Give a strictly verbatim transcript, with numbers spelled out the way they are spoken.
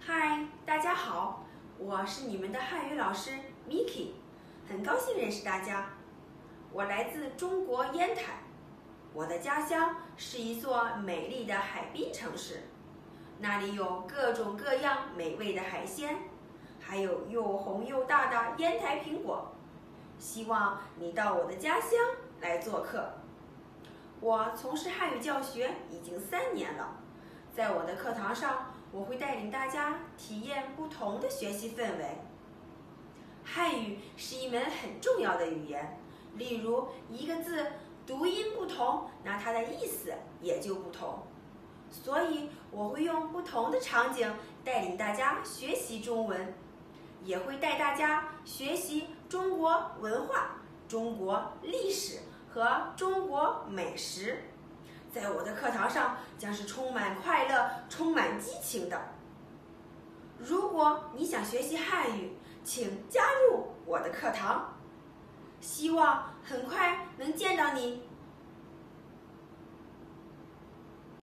嗨，大家好，我是你们的汉语老师 Miki， 很高兴认识大家。我来自中国烟台，我的家乡是一座美丽的海滨城市，那里有各种各样美味的海鲜，还有又红又大的烟台苹果。希望你到我的家乡来做客。我从事汉语教学已经三年了，在我的课堂上，我会带领大家体验不同的学习氛围。汉语是一门很重要的语言，例如一个字读音不同，那它的意思也就不同。所以我会用不同的场景带领大家学习中文，也会带大家学习中国文化、中国历史和中国美食。在我的课堂上将是充满快乐、充满激情的。如果你想学习汉语，请加入我的课堂。希望很快能见到你。